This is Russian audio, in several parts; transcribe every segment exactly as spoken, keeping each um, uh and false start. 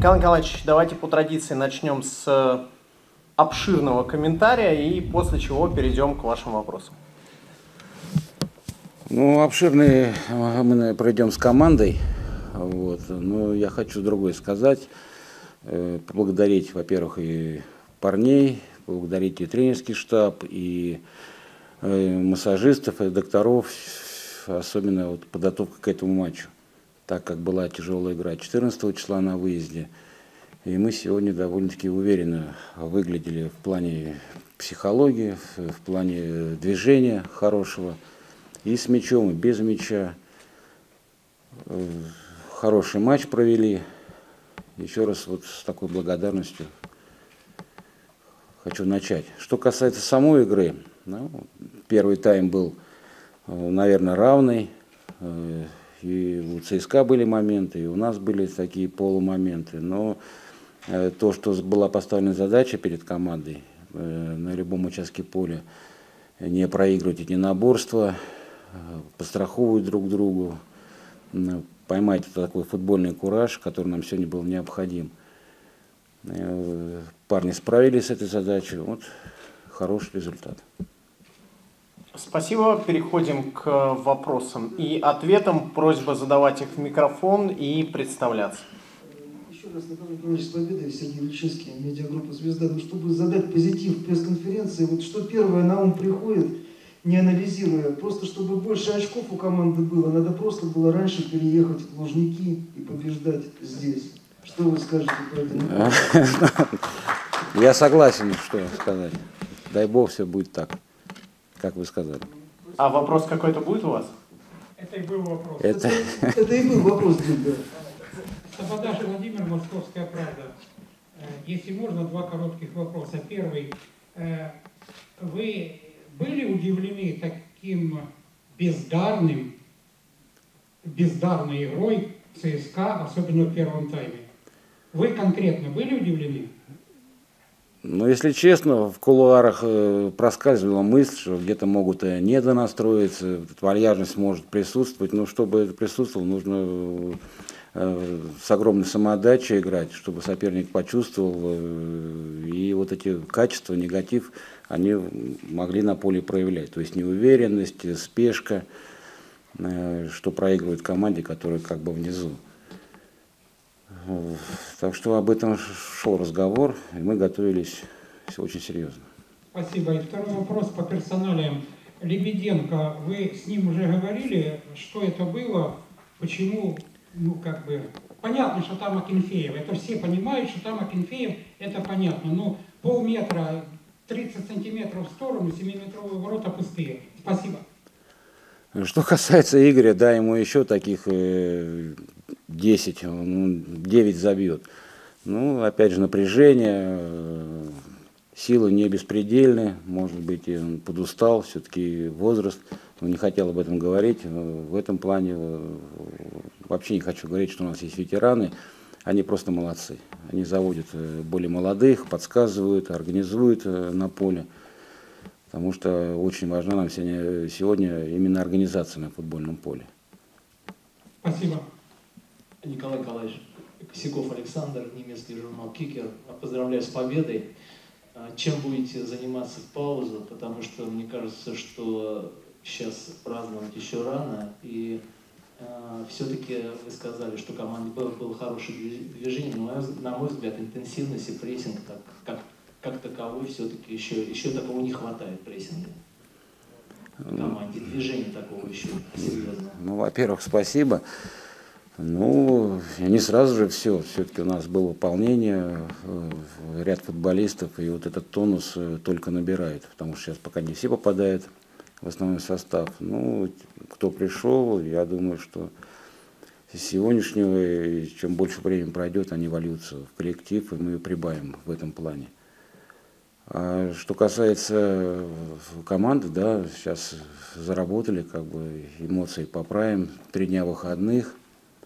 Николай Николаевич, давайте по традиции начнем с обширного комментария и после чего перейдем к вашим вопросам. Ну, обширный мы пройдем с командой. Вот. Но я хочу другое сказать. Поблагодарить, во-первых, и парней, поблагодарить и тренерский штаб, и массажистов, и докторов, особенно вот подготовка к этому матчу, так как была тяжелая игра четырнадцатого числа на выезде. И мы сегодня довольно-таки уверенно выглядели в плане психологии, в плане движения хорошего, и с мячом, и без мяча. Хороший матч провели. Еще раз вот с такой благодарностью хочу начать. Что касается самой игры, ну, первый тайм был, наверное, равный. И у ЦСКА были моменты, и у нас были такие полумоменты. Но то, что была поставлена задача перед командой на любом участке поля, не проигрывать единоборства, постраховывать друг другу, поймать такой футбольный кураж, который нам сегодня был необходим. Парни справились с этой задачей. Вот хороший результат. Спасибо. Переходим к вопросам и ответам. Просьба задавать их в микрофон и представляться. Еще раз, Николай Николаевич, с победой, Сергей Личинский, медиагруппа «Звезда». Ну, чтобы задать позитив в пресс-конференции, вот что первое на ум приходит, не анализируя, просто чтобы больше очков у команды было, надо просто было раньше переехать в Лужники и побеждать здесь. Что вы скажете по этому? Я согласен, что сказать. Дай бог, все будет так, как вы сказали. А вопрос какой-то будет у вас? Это и был вопрос. Это, это, это и был вопрос, да. Сабадаш Владимир, Московская правда. Если можно, два коротких вопроса. Первый. Вы были удивлены таким бездарным, бездарной игрой ЦСКА, особенно в первом тайме? Вы конкретно были удивлены? Ну, если честно, в кулуарах проскальзывала мысль, что где-то могут недонастроиться, вальяжность может присутствовать, но чтобы это присутствовало, нужно с огромной самоотдачей играть, чтобы соперник почувствовал, и вот эти качества, негатив, они могли на поле проявлять. То есть неуверенность, спешка, что проигрывает команде, которая как бы внизу. Так что об этом шел разговор, и мы готовились очень серьезно. Спасибо. И второй вопрос по персоналиям. Лебеденко, вы с ним уже говорили, что это было, почему, ну как бы, понятно, что там Акинфеев, это все понимают, что там Акинфеев, это понятно, но полметра, тридцать сантиметров в сторону, семиметровые ворота пустые. Спасибо. Что касается Игоря, да, ему еще таких десять, девять забьет. Ну, опять же, напряжение, силы не беспредельны, может быть, и он подустал, все-таки возраст, но не хотел об этом говорить. В этом плане вообще не хочу говорить, что у нас есть ветераны, они просто молодцы. Они заводят более молодых, подсказывают, организуют на поле. Потому что очень важна нам сегодня, сегодня именно организация на футбольном поле. Спасибо. Николай Николаевич, Косяков Александр, немецкий журнал «Кикер». Поздравляю с победой. Чем будете заниматься в паузу? Потому что мне кажется, что сейчас праздновать еще рано. И э, все-таки вы сказали, что команде было, было хорошее движение. Но, на мой взгляд, интенсивность и прессинг как, как как таковой все-таки еще, еще такого не хватает прессинга в команде, движения такого еще серьезного. Ну, во-первых, спасибо. Ну, не сразу же все. Все-таки у нас было выполнение, ряд футболистов, и вот этот тонус только набирает, потому что сейчас пока не все попадают в основной состав. Ну, кто пришел, я думаю, что с сегодняшнего, чем больше времени пройдет, они вольются в коллектив, и мы прибавим в этом плане. А что касается команды, да, сейчас заработали, как бы эмоции поправим, три дня выходных,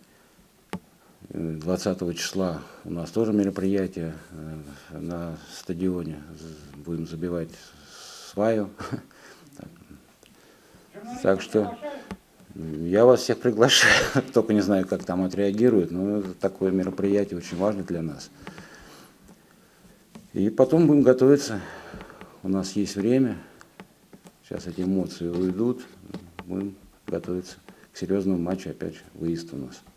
двадцатого числа у нас тоже мероприятие на стадионе, будем забивать сваю, так что Я вас всех приглашаю, только не знаю, как там отреагируют, но это такое мероприятие очень важно для нас. И потом будем готовиться. У нас есть время. Сейчас эти эмоции уйдут. Будем готовиться к серьезному матчу. Опять же, выезд у нас.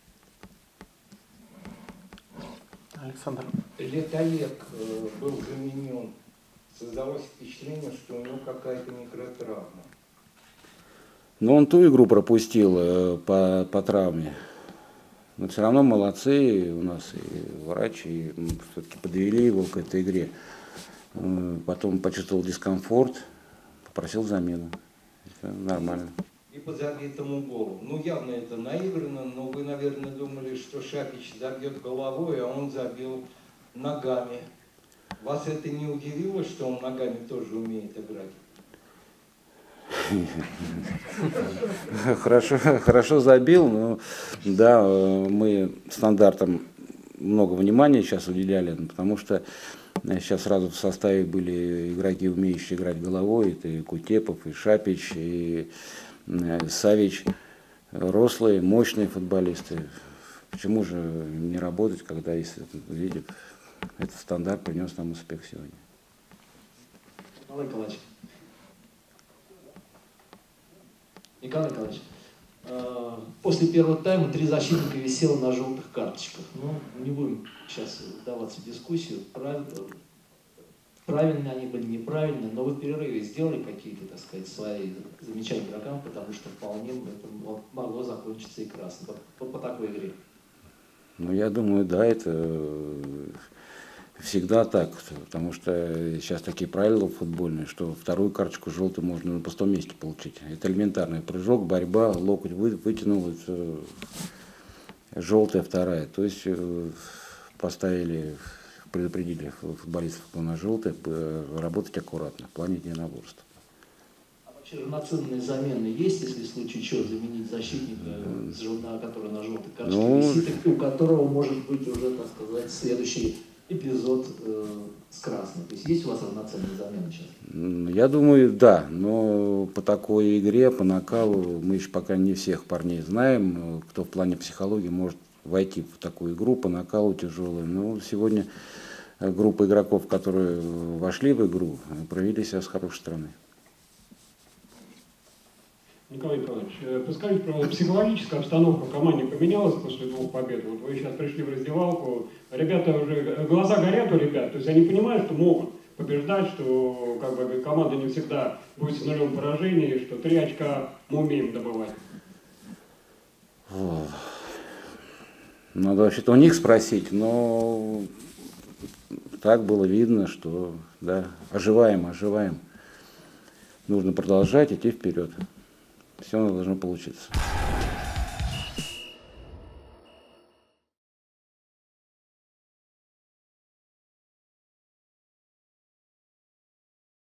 Александр. Летолет э, был заменен. Создалось впечатление, что у него какая-то микротравма. Но он ту игру пропустил э, по, по травме. Но все равно молодцы у нас и врач, и все-таки подвели его к этой игре. Э, потом почувствовал дискомфорт, попросил замену. Это нормально. И по забитому голу. Ну, явно это наиграно, но вы, наверное, думали, что Шапич забьет головой, а он забил ногами. Вас это не удивило, что он ногами тоже умеет играть? Хорошо, хорошо забил, но да, мы стандартам много внимания сейчас уделяли, потому что сейчас сразу в составе были игроки, умеющие играть головой, это и Кутепов, и Шапич, и Савич, рослые, мощные футболисты. Почему же не работать, когда есть, видите, этот стандарт принес нам успех сегодня. Николай Николаевич. Николай Николаевич, после первого тайма три защитника висело на желтых карточках. Ну, не будем сейчас вдаваться в дискуссию, прав... правильно они были, неправильно, но вы в перерыве сделали какие-то, так сказать, свои замечания игрокам, потому что вполне это могло закончиться и красно по, по, по такой игре. Ну, я думаю, да, это всегда так, потому что сейчас такие правила футбольные, что вторую карточку желтую можно на пустом месте получить. Это элементарный прыжок, борьба, локоть вы, вытянул, это желтая вторая. То есть поставили, предупредили футболистов, кто на желтый, работать аккуратно в плане единоборства. А вообще равноценные замены есть, если в случае чего заменить защитника, который на желтой карточке ну, висит, и у которого может быть уже, так сказать, следующий эпизод э, с красным? То есть есть у вас равноценные замены сейчас? Я думаю, да, но по такой игре, по накалу, мы еще пока не всех парней знаем, кто в плане психологии может войти в такую игру по накалу тяжелую. Но сегодня группа игроков, которые вошли в игру, проявили себя с хорошей стороны. Николай Николаевич, подскажите, про психологическую обстановку в команде поменялась после двух побед? Вот вы сейчас пришли в раздевалку, ребята уже, глаза горят у ребят, то есть они понимают, что могут побеждать, что как бы команда не всегда будет в нулевом поражении, что три очка мы умеем добывать. Надо вообще-то у них спросить, но так было видно, что да, оживаем, оживаем. Нужно продолжать идти вперед. Все должно получиться.